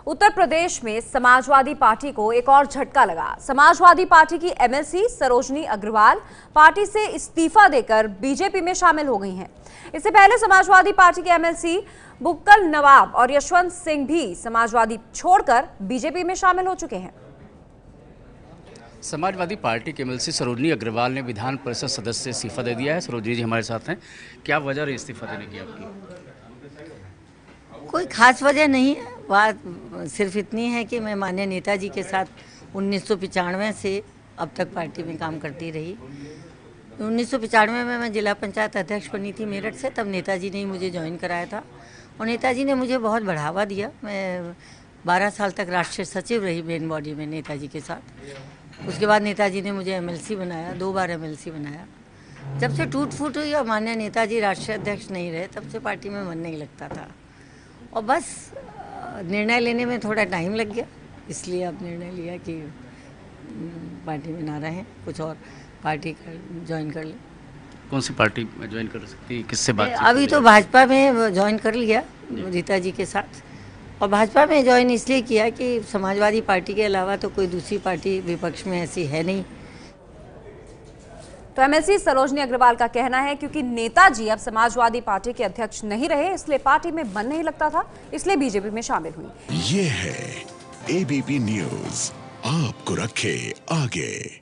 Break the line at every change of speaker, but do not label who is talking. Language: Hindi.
उत्तर प्रदेश में समाजवादी पार्टी को एक और झटका लगा। समाजवादी पार्टी की MLC सरोजनी अग्रवाल पार्टी से इस्तीफा देकर बीजेपी में शामिल हो गई हैं। इससे पहले समाजवादी पार्टी के MLC बुक्कल नवाब और यशवंत सिंह भी समाजवादी छोड़कर बीजेपी में शामिल हो चुके हैं।
समाजवादी पार्टी के MLC सरोजनी अग्रवाल ने विधान परिषद सदस्य से इस्तीफा दे दिया है। सरोजनी जी हमारे साथ हैं। क्या वजह है इस्तीफा देने की आपकी?
कोई खास वजह नहीं है, बात सिर्फ इतनी है कि मैं माननीय नेताजी के साथ 1995 से अब तक पार्टी में काम करती रही। 1995 में मैं जिला पंचायत अध्यक्ष बनी थी मेरठ से, तब नेताजी ने ही मुझे ज्वाइन कराया था और नेताजी ने मुझे बहुत बढ़ावा दिया। मैं 12 साल तक राष्ट्रीय सचिव रही मेन बॉडी में नेताजी के साथ। उसके बाद नेताजी ने मुझे MLC बनाया, 2 बार MLC बनाया। जब से टूट फूट हुई और माननीय नेताजी राष्ट्रीय अध्यक्ष नहीं रहे, तब से पार्टी में मन नहीं लगता था और बस निर्णय लेने में थोड़ा टाइम लग गया, इसलिए अब निर्णय लिया कि पार्टी में ना रहें, कुछ और पार्टी ज्वाइन कर ले।
कौन सी पार्टी में ज्वाइन कर सकती, किससे बात?
अभी तो भाजपा में ज्वाइन कर लिया रीता जी के साथ, और भाजपा में ज्वाइन इसलिए किया कि समाजवादी पार्टी के अलावा तो कोई दूसरी पार्टी विपक्ष में ऐसी है नहीं।
तो MLC सरोजनी अग्रवाल का कहना है क्योंकि नेताजी अब समाजवादी पार्टी के अध्यक्ष नहीं रहे, इसलिए पार्टी में मन नहीं लगता था, इसलिए बीजेपी में शामिल हुई।
ये है ABP न्यूज़, आपको रखे आगे।